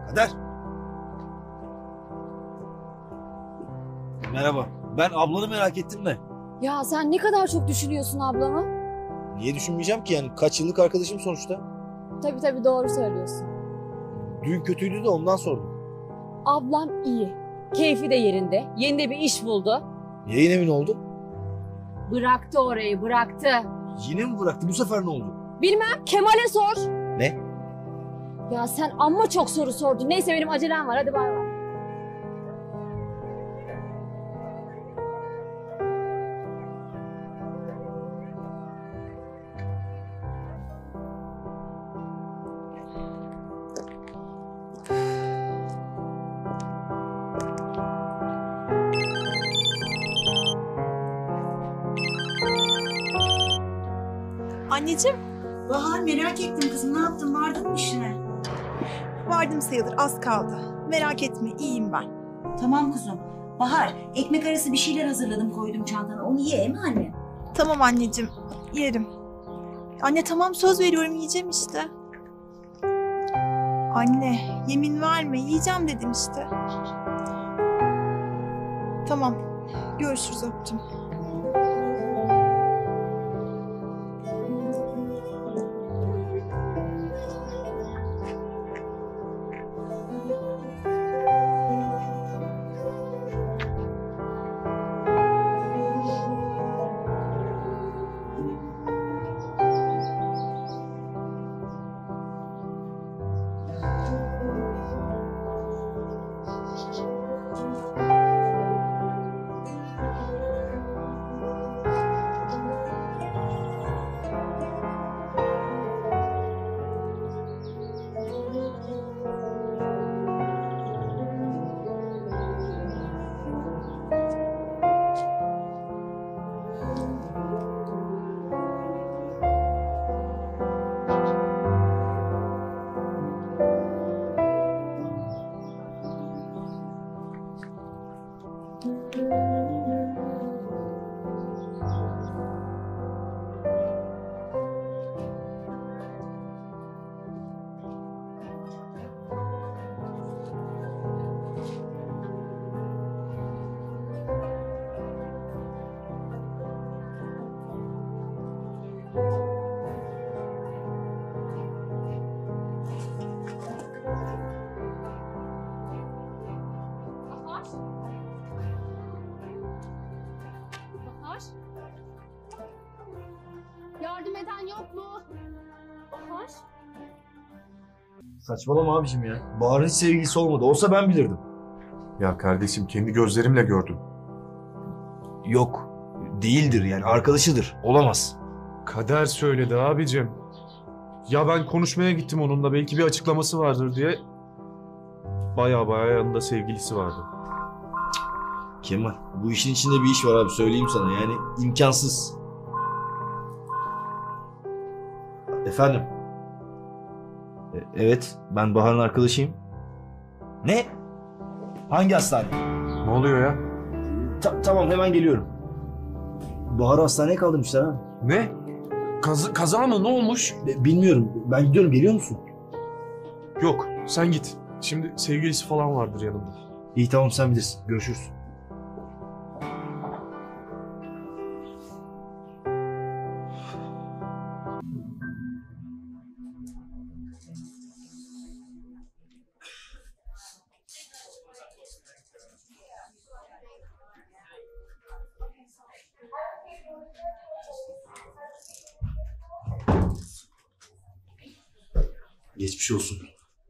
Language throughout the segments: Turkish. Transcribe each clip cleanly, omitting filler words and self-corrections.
Kader. Merhaba. Ben ablanı merak ettim de. Ya sen ne kadar çok düşünüyorsun ablamı. Niye düşünmeyeceğim ki yani? Kaç yıllık arkadaşım sonuçta. Tabii doğru söylüyorsun. Düğün kötüydü de ondan sordum. Ablam iyi. Keyfi de yerinde. Yeni de bir iş buldu. Yayın evi ne oldu? Bıraktı orayı, bıraktı. Yine mi bıraktı? Bu sefer ne oldu? Bilmem, Kemal'e sor. Ne? Ya sen amma çok soru sordun. Neyse benim acelem var, hadi bay bay. Anneciğim, Bahar merak ettim kızım. Ne yaptın? Vardın mı işine? vardım sayılır, az kaldı. Merak etme, iyiyim ben. Tamam kuzum. Bahar, ekmek arası bir şeyler hazırladım koydum çantana. Onu ye mi anne? Tamam anneciğim, yerim. Anne tamam, söz veriyorum, yiyeceğim işte. Anne, yemin verme, yiyeceğim dedim işte. Tamam, görüşürüz, öptüm. Bahar? Yardım eden yok mu? Bahar? Saçmalama abicim ya. Bahar'ın hiç sevgilisi olmadı. Olsa ben bilirdim. Ya kardeşim kendi gözlerimle gördüm. Yok. Değildir yani. Arkadaşıdır. Olamaz. Kader söyledi abicim. Ya ben konuşmaya gittim onunla belki bir açıklaması vardır diye. Baya yanında sevgilisi vardı. Kemal, bu işin içinde bir iş var abi. Söyleyeyim sana. Yani imkansız. Efendim? Evet. Ben Bahar'ın arkadaşıyım. Ne? Hangi hastane? Ne oluyor ya? Tamam hemen geliyorum. Bahar'ı hastaneye kaldırmışlar ha. Ne? Kaza mı? Ne olmuş? Bilmiyorum. Ben gidiyorum. Geliyor musun? Yok sen git. Şimdi sevgilisi falan vardır yanında. İyi tamam sen bilirsin. Görüşürüz. Geçmiş olsun.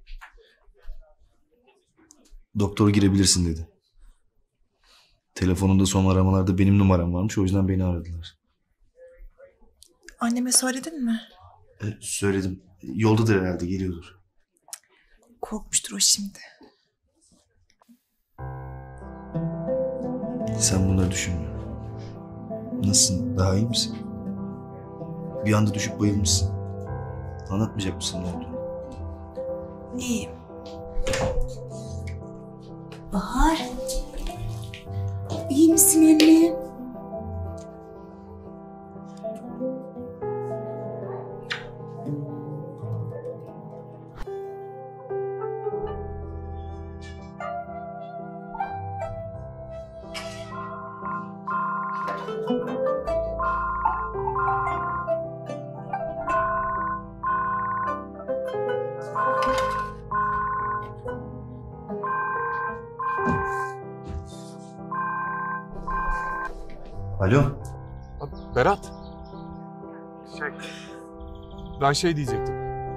Doktor girebilirsin dedi. Telefonunda son aramalarda benim numaram varmış. O yüzden beni aradılar. Anneme söyledin mi? Söyledim. Yoldadır herhalde, geliyordur. Korkmuştur o şimdi. Sen bunları düşünme. Nasılsın? Daha iyi misin? Bir anda düşüp bayılmışsın. Anlatmayacak mısın ne olduğunu? İyiyim. Bahar. İyi misin anne? Alo. Berat. Ben şey diyecektim.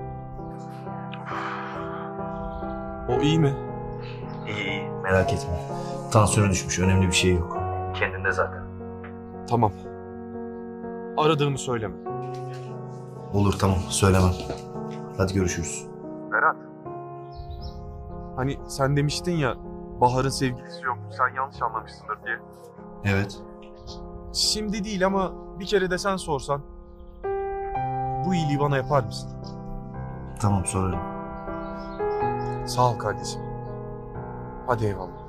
O iyi mi? İyi, merak etme. Tansiyonu düşmüş, önemli bir şey yok. Kendinde zaten. Tamam. Aradığımı söyleme. Olur, tamam, söylemem. Hadi görüşürüz. Berat. Hani sen demiştin ya Bahar'ın sevgilisi yok. Sen yanlış anlamışsındır diye. Evet. Şimdi değil ama bir kere de sen sorsan bu iyiliği bana yapar mısın? Tamam, sorarım. Sağ ol kardeşim. Hadi eyvallah.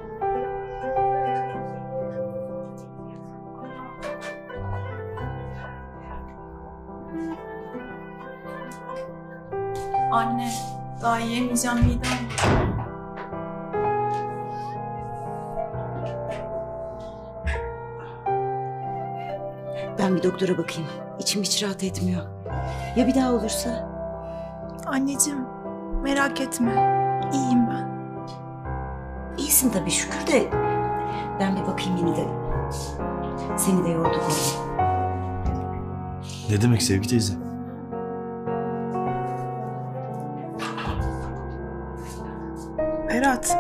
Anne, daha yiyemeyeceğim midem. Ben bir doktora bakayım. İçim hiç rahat etmiyor. Ya bir daha olursa? Anneciğim, merak etme. İyiyim ben. İyisin tabii şükür de. Ben bir bakayım yine de. Seni de yorduk oğlum. Ne demek Sevgi teyze? Berat.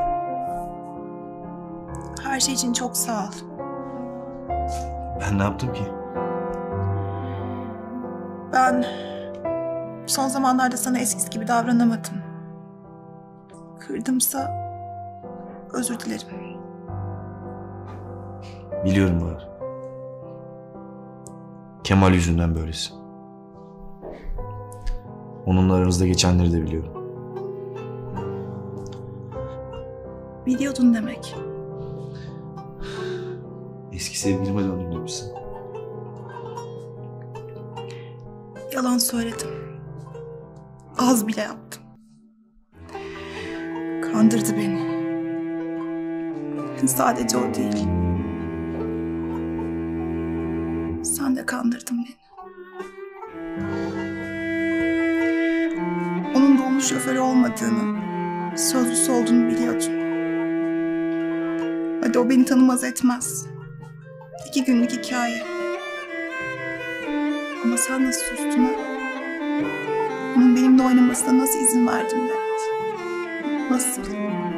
Her şey için çok sağ ol. Ben ne yaptım ki? Ben son zamanlarda sana eskisi gibi davranamadım. Kırdımsa özür dilerim. Biliyorum Bahar. Kemal yüzünden böylesi. Onunla aranızda geçenleri de biliyorum. Biliyordun demek. Eski sevgilime döndüm demişsin. Yalan söyledim. Az bile yaptım. Kandırdı beni. Sadece o değil. Sen de kandırdın beni. Onun dolmuş şoförü olmadığını, sözlüsü olduğunu biliyordun. Hadi o beni tanımaz etmez. 2 günlük hikaye. Ama sen nasıl sustun ha? Onun benimle oynamasına nasıl izin verdin Berat? Nasıl?